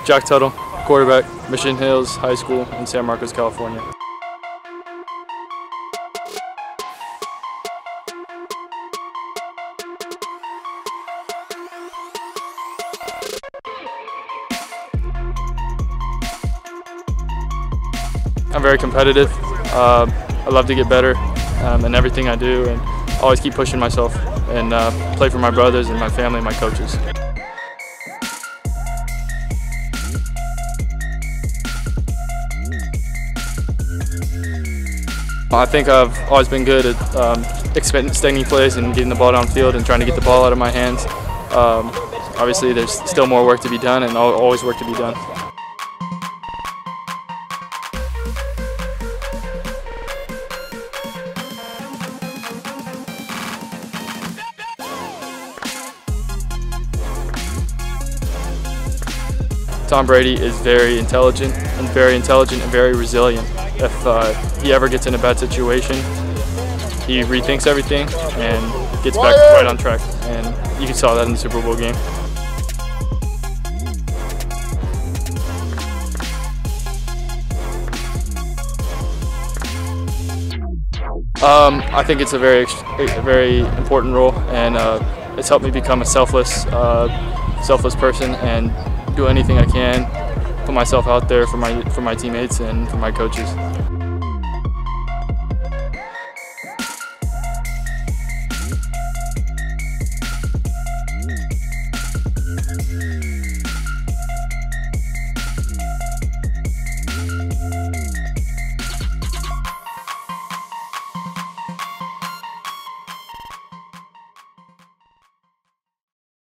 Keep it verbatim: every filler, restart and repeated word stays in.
Jack Tuttle, quarterback, Mission Hills High School in San Marcos, California. I'm very competitive. Uh, I love to get better um, in everything I do, and always keep pushing myself and uh, play for my brothers and my family and my coaches. I think I've always been good at um, extending plays and getting the ball downfield and trying to get the ball out of my hands. Um, obviously, there's still more work to be done and always work to be done. Tom Brady is very intelligent and very intelligent and very resilient. If uh, he ever gets in a bad situation, he rethinks everything and gets back right on track. And you saw that in the Super Bowl game. Um, I think it's a very, a very important role, and uh, it's helped me become a selfless, uh, selfless person and do anything I can, put myself out there for my for my teammates and for my coaches.